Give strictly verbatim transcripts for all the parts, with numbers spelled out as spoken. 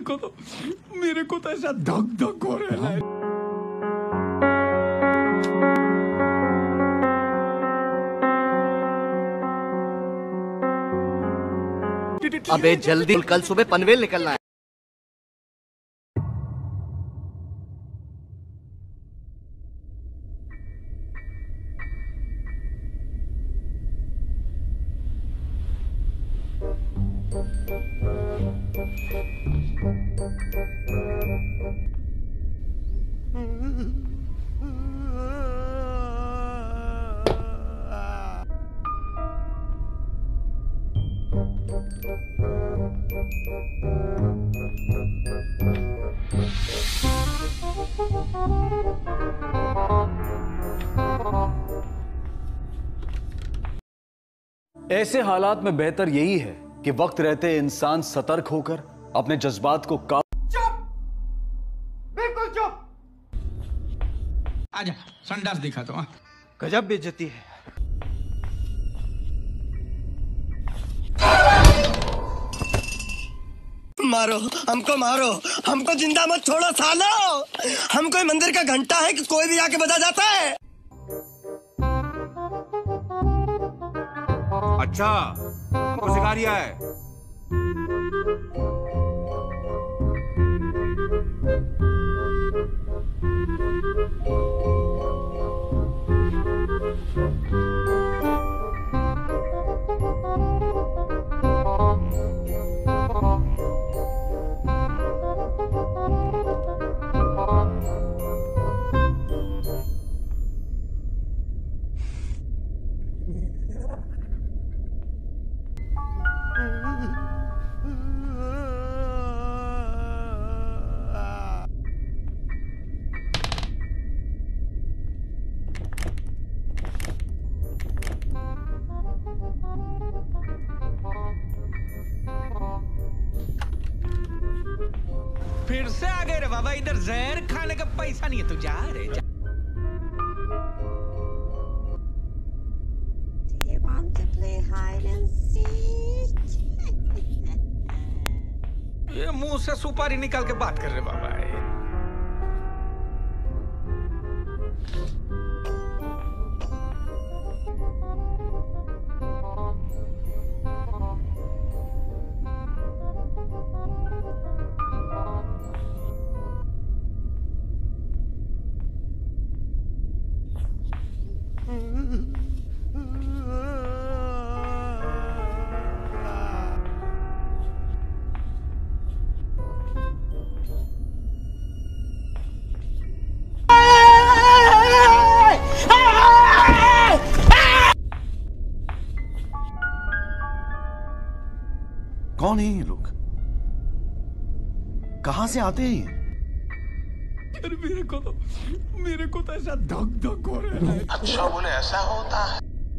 को तो मेरे को तो ऐसा धक धक हो रहा है। अबे जल्दी, कल सुबह पनवेल निकलना है। ऐसे हालात में बेहतर यही है कि वक्त रहते इंसान सतर्क होकर अपने जज्बात को का... चुप, बिल्कुल चुप। आजा संडास दिखा तो। गजब बेइज्जती है। मारो हमको, मारो हमको, जिंदा मत छोड़ो सालो। हम कोई मंदिर का घंटा है कि कोई भी आके बजा जाता है। अच्छा, हमको सिखा रिया है। फिर से आ गए रे बाबा, इधर जहर खाने का पैसा नहीं है तो जा रे जा। Do you want to play hide and seek? ये मुंह से सुपारी निकाल के बात कर रहे बाबा। कौन है ये लोग? कहां से आते हैं ये? यार मेरे को तो मेरे को तो ऐसा धक धक हो रहा है। अच्छा बोले ऐसा होता है।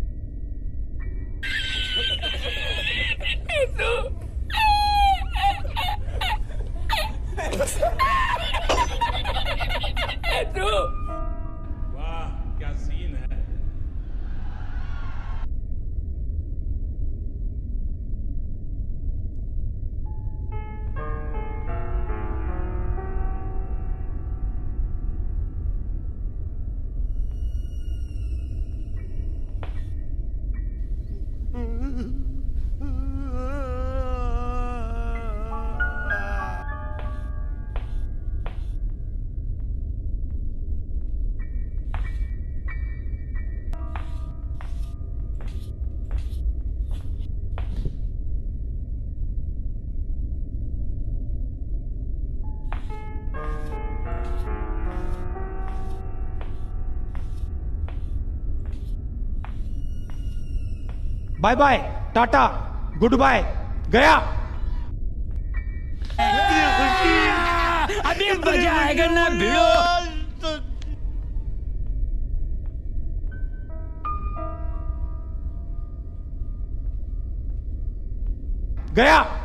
वाह क्या सीन है। Bye bye, tata, goodbye, गया। अभी मजा आएगा ना भिड़ो। गया।